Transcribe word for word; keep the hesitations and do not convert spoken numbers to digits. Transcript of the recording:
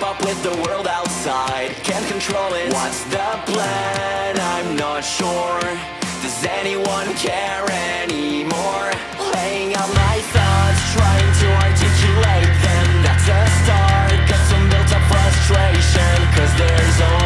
up with the world outside, can't control it. What's the plan? I'm not sure. Does anyone care anymore? Laying out my thoughts, trying to articulate them. That's a start, got some built up frustration, cause there's only